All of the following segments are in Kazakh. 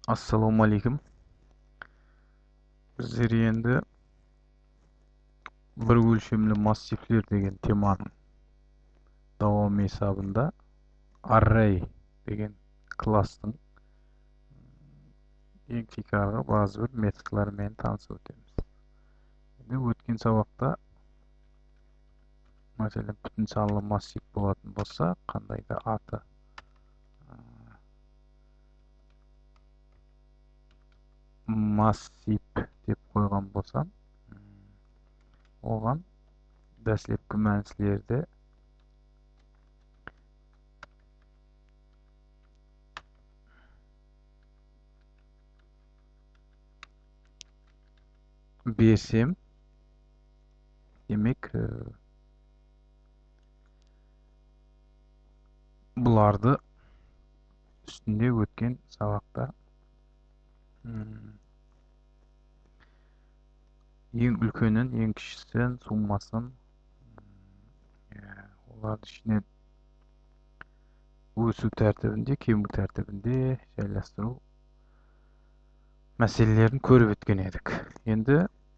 Assalomu alaykum. Bizler endi bir o'lchemli massivler degan temaning davomi hisobida array degan klassning eng tekrargi ba'zi bir metodlari bilan tanishib o'tamiz. Endi o'tgan saboqda masalan butun sonli massiv bo'ladigan bo'lsa, qandaydir ati massiv deb qo'ygan bo'lsam, o'g'an dastlabki ma'nolarda bersam, demak bularni üstünde o'tgan saboqda eng ulkanın eng kichisidan summasin ularni ishni o'suv tartibinde, kemu tartibinde joylashtiruv masalalarini ko'rib o'tgan edik. Endi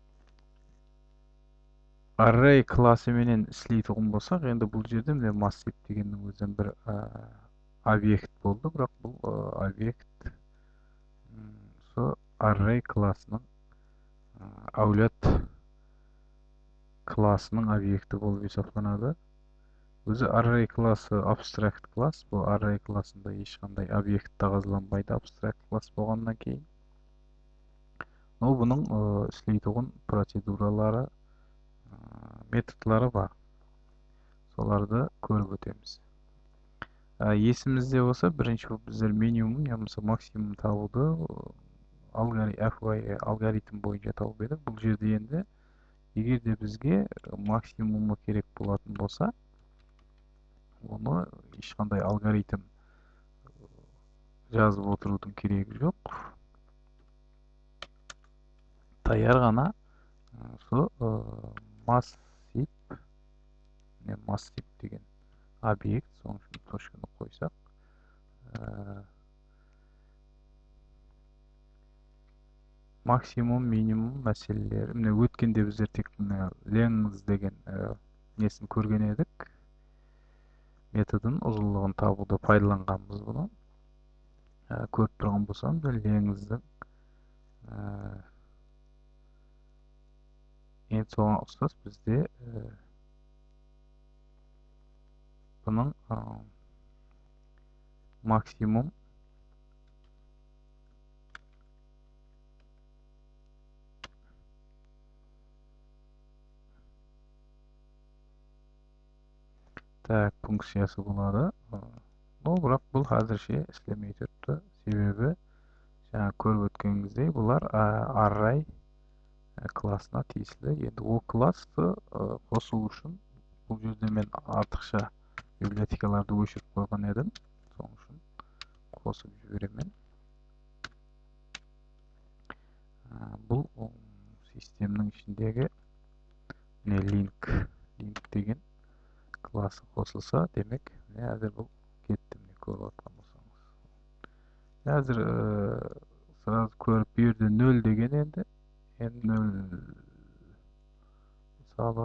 array klassi bilan ishlaydigan bo'lsak, endi bu yerda men massiv deganning o'zidan bir obyekt bo'ldi, biroq bu obyekt so array klassining avlat klassining obyekti bo'lib hisoblanadi. O'zi array klassi abstract klass, bu array klassida hech qanday obyekt taqozlanmaydi abstract klass bo'lgandan keyin. Buning ishlaydigan proseduralari, metodlari bor. So'larni ko'rib o'tamiz. Esimizde bo'lsa, birinchi bizlar minimum yoki maksimum topuvdi algoritm bo'yicha topib edik. Bu yerda endi agarda bizga maksimumi kerak bo'ladigan bo'lsa, onu hech qanday algoritm yozib o'tiruvding keragi yo'q. Tayyor gana şu massiv degan obyekt, so'ng shuni to'shqini qo'ysak, maksimum minimum masalalar, mine o'tganda bizlar tek length degan nesini ko'rgan edik. Metodun uzunluğunu tabuda foydalanganmiz buni. Ko'rib turgan bo'lsam, length'dan en son ustoz bizde bunun maksimum tag funksiyasi bo'ladi. Biroq bu hozircha ishlamay turibdi. Sebebi жаңа ko'rib o'tganingizdek, bular array klassına tegishli. Endi o klassni qo'shish uchun bu yerda men ortiqcha bibliotekalarni o'chirib qo'ygan edim. So'ng shuni qo'shib jiberaman. Bu sistemning ichidagi link degan klassi qo'shilsa, demak, hozir bu ketdi, ko'rayotgan bo'lsangiz. Hozir sırası ko'rib bu yerda 0 degan endi 0 misoli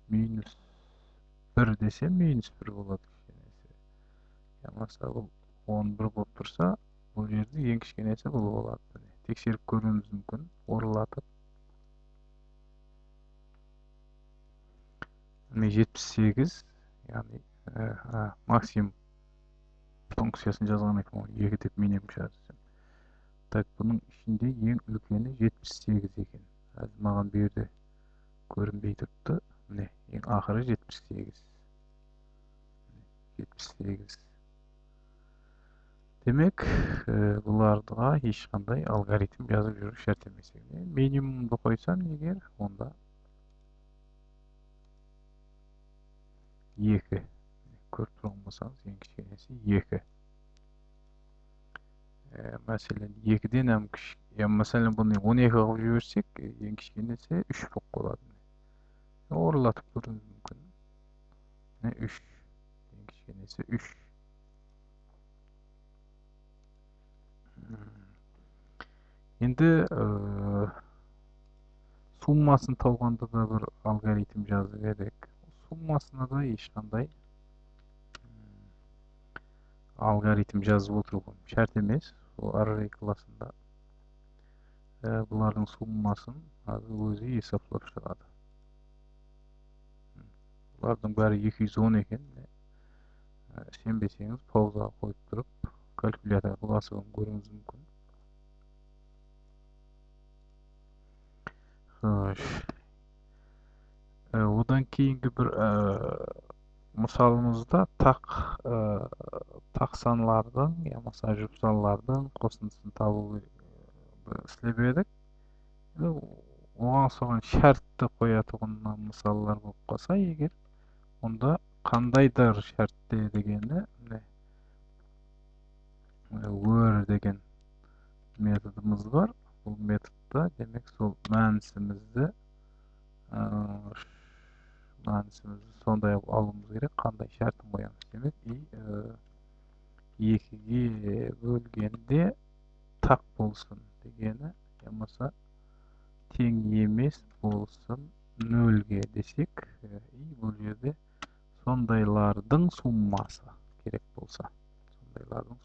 -1 desem -1 bo'ladi. Bo'lmasa bu 11 bo'lib tursa, bu yerda eng kichkinasi bu bo'ladi. Tekshirib ko'rishimiz mumkin. O'rlatib 78, ya'ni maksimum funksiyasini yozgan ekan, 2 deb men ham yozdim. Tak, bunun içinde eng ulkani 78 ekan. Hozir menga bu yerda ko'rinmay turibdi. Mine, eng oxiri 78. 78. Demek bularga hech qanday algoritm yozib yurish shart emas. Minimumda qo'ysam agar, onda 2. Ko'rib turgan bo'lsangiz, eng kichkinasi 2. Masalan 2'den ham kichik, masalan buni 12 qilib yuborsak, eng kichkinasi 3 bo'lib qoladi. O'rlatib ko'rish mumkin. 3. Eng kichkinasi 3. Енді суммасын тауғанда да бір алгоритм жазу керек. Суммасына да ешқандай алгоритм жазып отыру шарт емес. Ол array классында бұлардың суммасын өзі есептеп шығады. Бұлардың бәрі 210 екен. Сенбесеңіз паузаға қойып тұрып калькуляторға басып көруіңіз мүмкін. Одан кейінгі бір мысалымызда тақ саналардың, болмаса жұп саналардың қосындысын табу істеп едік. Оған соған шартты қоятұғын мысалдар болып қалса егер, онда қандайдыр шартты дегені where деген методымыз бар. Бұл методта демек сол мәнісімізді сондай алуымыз керек, қандай шартын қоямыз. Демек екіге бөлгенде тақ болсын дегені, болмаса тең емес болсын нөлге десек, бұл жерде сондайлардың суммасы керек болса, сондайлардың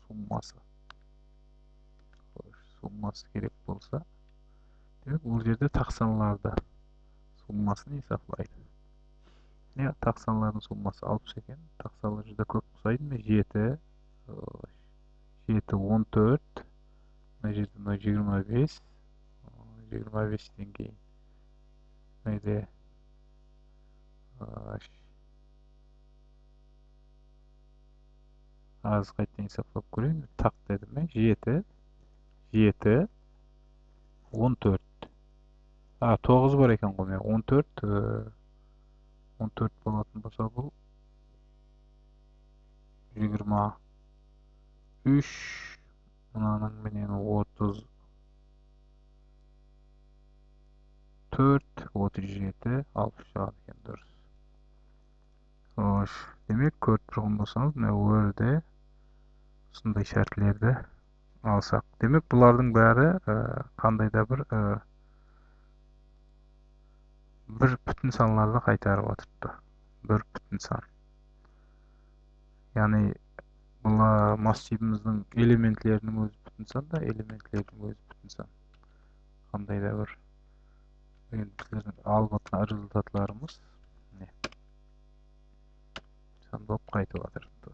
суммасы керек болса, демек бұл жерде тақсанларды суммасын есептейді. Тақсанлардың суммасы 60 екен. Тақсанлар жүзде көп ұқсайды ма? 7, 14, мына жерде 25, 25-тен кейін мәйде аз қайтын есептеп көрейін. Тақ деді ме? 7, 14. 9 бар екен ғой. 14 болатын болса бұл 23, мынаның менен 34, 37, 60 шығады екен, дұрыс. Демек көріп тұрған болсаңыз, мына өрде осындай шартлерді алсақ. Демек бұлардың бәрі қандайда бір бүтін санларды қайтарып отырды. Бір бүтін сан. Яғни бұл массивіміздің элементлерінің өзі бүтін сан да, элементлердің өзі бүтін сан. Қандайда бір біздердің алып отырған результатларымыз сан болып қайтып отырды.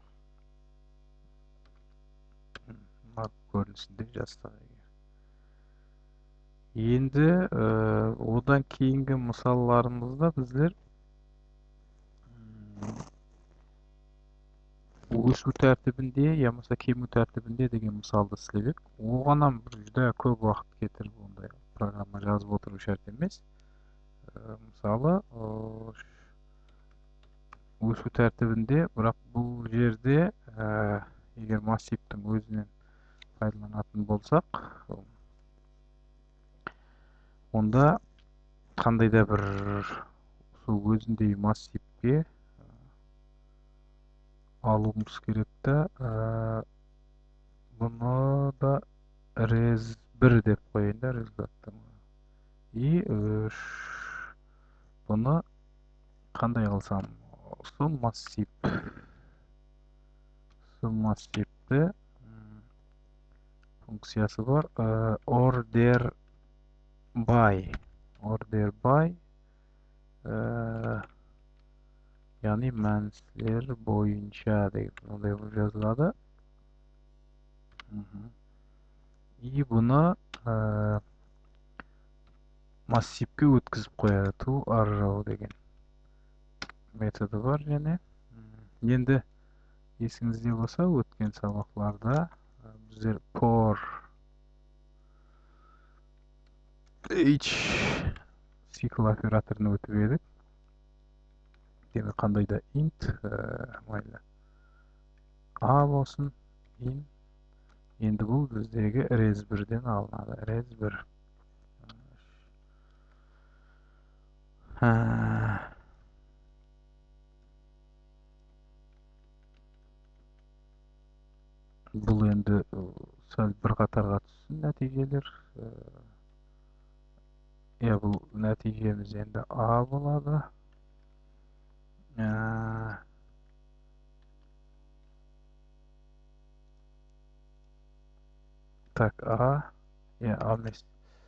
Көрінісінде жазсақ. Енді одан кейінгі мысалларымызда біздер өсу тәртібінде, болмаса кему тәртібінде деген мысалды істедік. Оғаннан бір жүзде көп уақыт кетіріп ондай программа жазып отыру шарт емес. Мысалы, өсу тәртібінде, бірақ бұл жерде егер массивтің өзінен пайдаланатын болсақ, онда қандайда бір өзіндей массивке алуымыз керек та, бұны да res1 деп қойын да, результаттың. И бұны қандай қылсам, суммассивті функциясы бар, order by, яғни мәністер бойынша деген ондай жазылады. И бұны массивке өткізіп қояды. toArrow деген методы бар және. Енді есіңізде болса, өткен сабақларда біздер for each цикл операторын өтіп едік. Демек қандайда int a болсын, енді бұл біздегі res1-ден алынады. res1 бұл енді сәл бір қатарға түссін нәтижелер. Бұл нәтижеміз енді А болады. Так, А. А емес.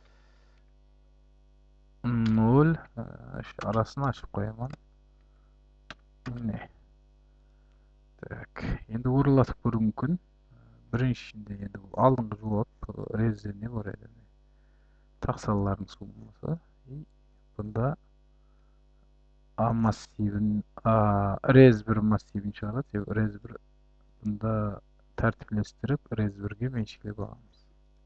0. Арасын ашып қоямын. Міне. Так, енді орылатып көру мүмкін. Біріншісінде енді бұл алдыңғы жауап резде не бар еді? Тақсалардың суммасы. Бұнда А массивін, рез бір массивін шығарады. Рез бір бұнда тәртіптестіріп, рез бірге меншіктеп аламыз.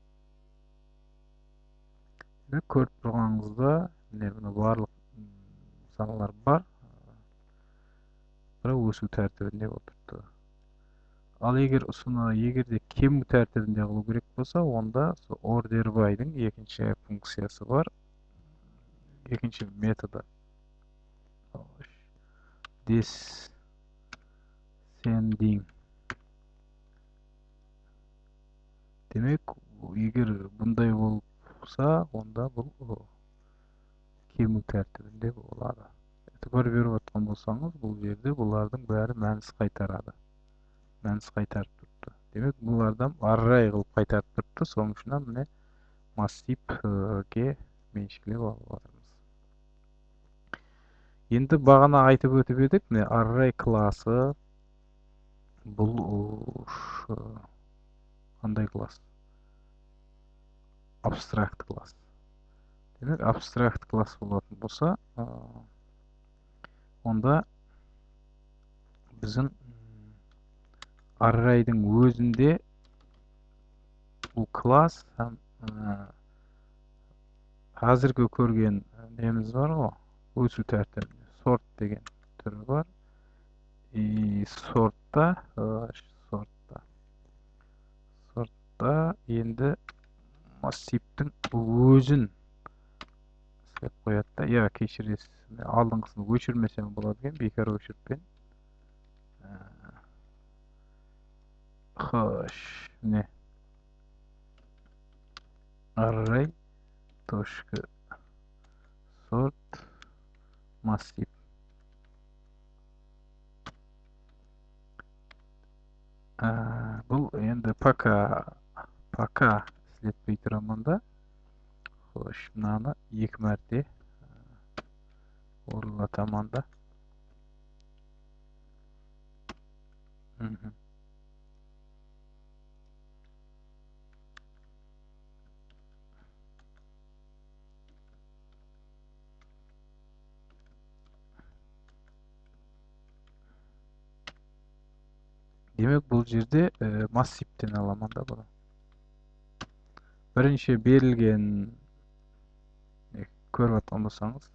Көріп тұрғаныңызда, міне барлық саналар бар. Бірақ өсу тәртібінде отырды. Ал егер егерде кему тәртібінде қылу керек болса, онда order by'дың екінші функциясы бар. Екінші методы. Descending. Демек, егер бұндай болса, онда бұл кему тәртібінде болады. Көріп отқан болсаңыз, бұл жерде бұлардың бәрі мәнсіз қайтарады. Мәнсіз қайтарып тұрды. Демек, бұлардан array қылып қайтарып тұрды. Соның үшін міне массивге меншіктеп алып отырмыз. Енді бағана айтып өтіп едік, міне array класы бұл қандай класс? Абстракт класс. Демек, абстракт класс болатын болса, онда біздің array'дың өзінде бұл класс қазіргі көрген неміз бар ғой, өсу тәртібінде sort деген түрі бар. Сортта енді массивтің өзін істеп қояды да. Кешіресіз, алдыңғысын өшірмесем болады екен, бекар өшіріппен. Не array .sort массив. Бұл енді пока істетпей тұрамын да. Мынаны екі мәрте орылатамын да. Демек, бұл жерде массивтен аламын да бұны. Бірінші берілген көріп атқан болсаңыз,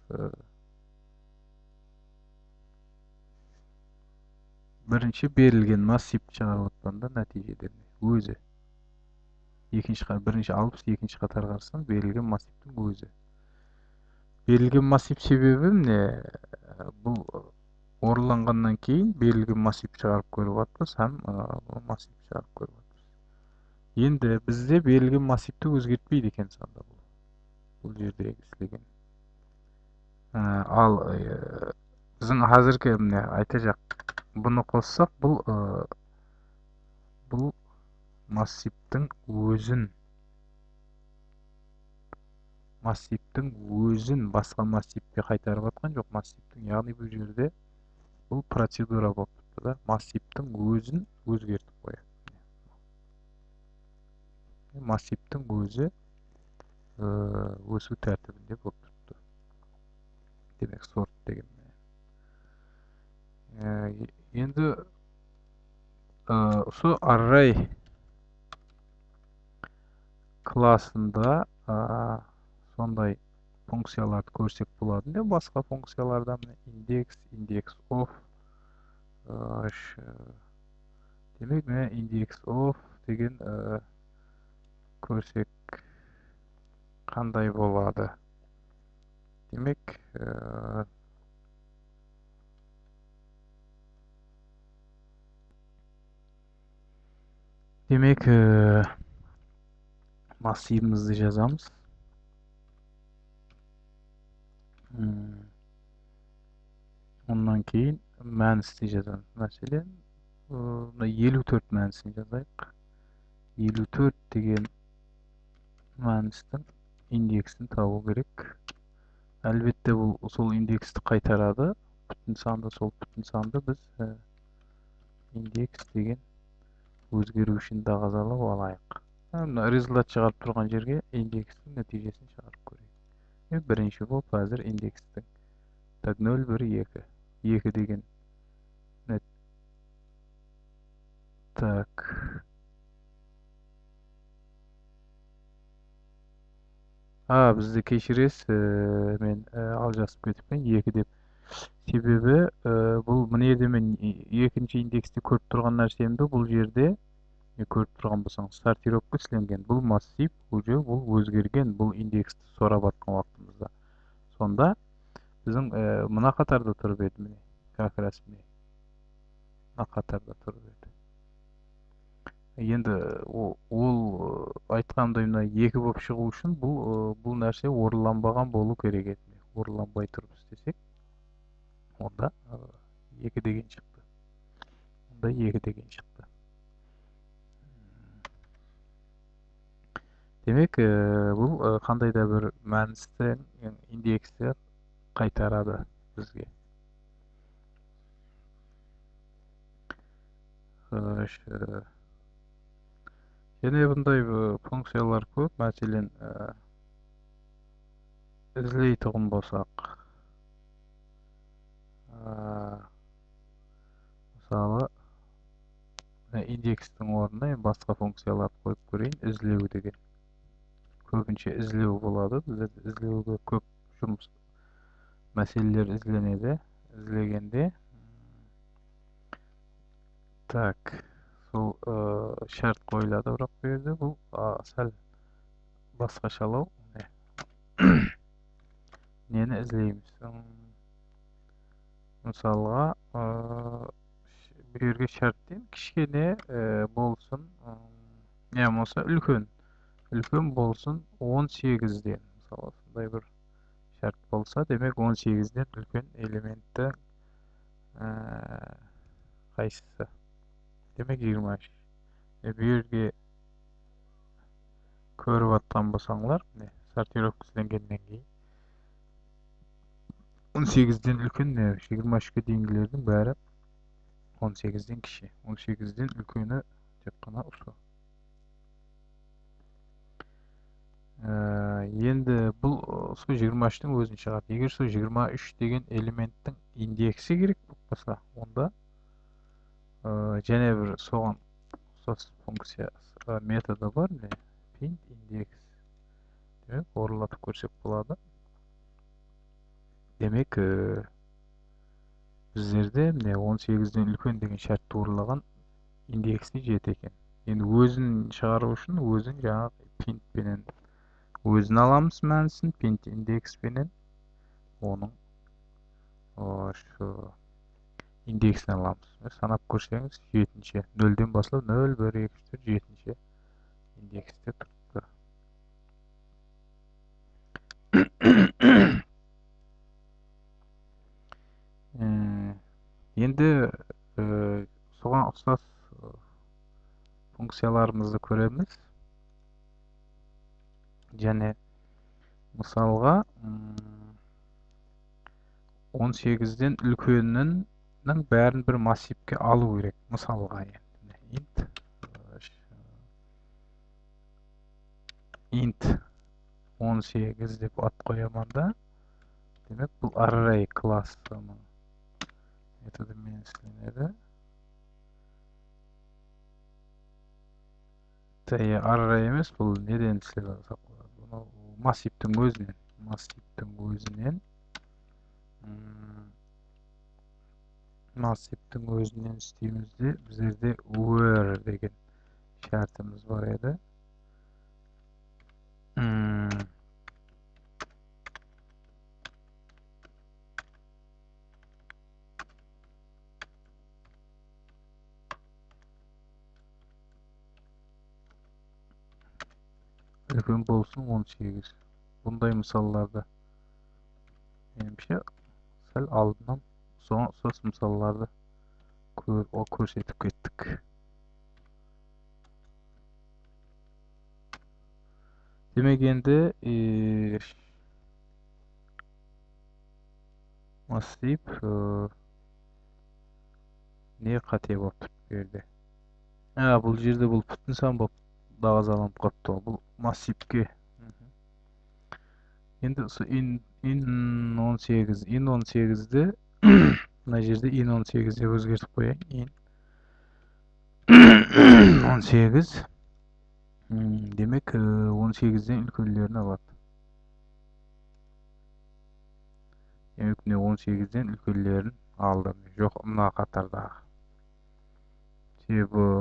бірінші берілген массив шығарып отқанда нәтижелеріне өзі. Бірінші алып, екінші қатар қарасаң, берілген массивтің өзі. Берілген массив себебі міне бұл орыланғаннан кейін берілген массив шығарып көріп атпыз, һәм массив шығарып көріп атпыз. Енді бізде берілген массивті өзгертпейді екен сонда бұл жерде істелген. Ал біздің қазіргі міне айтacak бұны қоссақ, бұл массивтің өзін басқа массивке қайтарып атқан жоқ. Массивтің, яғни бұл жерде бұл процедура болып тұрды да, массивтің өзін өзгертіп қояды. Массивтің өзі өсу тәртібінде болып тұрды. Демек, sort деген. Енді осы array класында сондай функцияларды көрсек болады. Басқа функциялардан index of. Демек, index of деген көрсек қандай болады? Демек, massivimizni жазамыз. Ondan keyin мәністі жазамыз. Мәселен, 54 мәнісін жазайық. 54 деген мәністің индексін табу керек. Әлбетте бұл сол индексті қайтарады. Бүтін санды, сол бүтін санды біз индекс деген өзгерушін дағазалап алайық. Результат шығарып тұрған жерге индекстің нәтижесін шығарып көрейік. Бірінші болып әзір индекстің 0, 1, 2. 2 деген так. Бізді кешіресіз, мен алжасып кетіппін 2 деп. Себебі бұл мынерде мен екінші индексте көріп тұрған нәрсемді бұл жерде көріп тұрған болсаң сортировка істелінген. Бұл массив уже бұл өзгерген, бұл индексті сорап атқан уақытымызда. Сонда біздің мына қатарда тұрып еді міне. Как раз міне. Мына қатарда тұрып еді. Енді ол айтқандай мына 2 болып шығу үшін бұл нәрсе орыланбаған болу керек еді. Орыланбай тұрып істесек, онда 2 деген шықты. Онда 2 деген шықты. Демек, бұл қандай да бір мәністі индексті қайтарады бізге. Және бұндай функциялар көп. Мәселен, іздейтұғын болсақ. Мысалы, индекстің орнына басқа функциялар қойып көрейін. Іздеу деген. Көбінше іздеу болады. Бізде іздеуге көп жұмыс мәселелер ізленеді. Ізлегенде. Так. Сол шарт қойылады бірақ берді. Бұл сәл басқашалау. Нені ізлейміз? Мысалға, берге шарттен кішкене болсын, не болса үлкен. Үлкен болсын 18-ден. Мысалы, сондай бір шарт болса, демек 18-ден үлкен элементті қайсысы? Демек 23. Берге көріп атқан болсаңлар, сортировка істелгеннен кейін 18-ден үлкен 23-ке дейінгілердің бәрі 18-ден кіші. 18-ден үлкені тек қана осы. Енді бұл сол 23-тің өзін шығады. Егер сол 23 деген элементтің индексі керек болса, онда және бір соған ұқсас функция методы бар, print index. Демек, орылатып көрсек болады. Демек, біздерде 18-ден үлкен деген шартты орылаған индексіне жеті екен. Енді өзін шығару үшін өзін жаңағы print пенен өзін аламыз мәнісін, print индекс пенен оның индексін аламыз. Санап көрсеңіз, 7-ші. 0-ден басылып 0, 1, 2, 3, 7-ші индексте тұрды. Енді соған ұқсас функцияларымызды көреміз. Және мысалға 18-ден үлкеннің бәрін бір массивке алу керек. Мысалға int 18 деп ат қояманда, демек бұл array классының методымен істелінеді. Array емес, бұл неден істелінеді? Массивтің өзінен істеймізде, біздерде where деген шартымыз бар еді. үлкен болсын 18. Bunday misallarda menimcha sal oldindan so'ng ustoz misollarda ko'rsatib ketdik. Demek endi massив ne qate bo'lib bu yerda? Bu жерде бұл бүтін сан болып дағазаланып қапты. Бұл массивке. Енді ин 18, ин 18-ді мына жерде ин 18 деп өзгертіп қояйын. Ин 18 демек 18-ден үлкенлерін алады. Демек міне 18-ден үлкенлерін алды. Жоқ, мына қатардағы. Себебі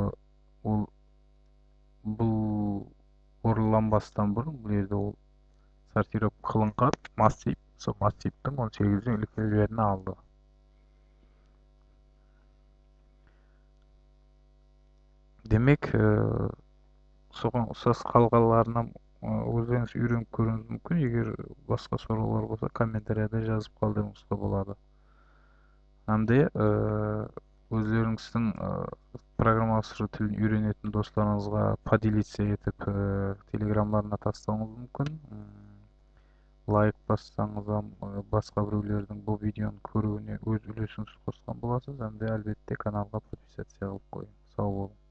бұл орыланбастан бұрын бұл жерде ол сортировка қылынған массив, сол массивтің 18-ден үлкенлерін алды. Демек, соған ұқсас қалғаларынан өздеріңіз үйреніп көруіңіз мүмкін. Егер басқа сораулар болса, комментарияда жазып қалдырыңызға болады. Hamda o'zlaringizning programmasiya tilini o'rganayotgan do'stlaringizga поделиться etib telegramlarına tashlasangiz mumkin. Like bassangiz ham boshqa birovlarning bu videoni ko'ruviga o'z ulushingizni qo'shgan bo'lasiz. Hamda albatta kanalga podpisatsiya qilib qo'ying. Sog' bo'ling.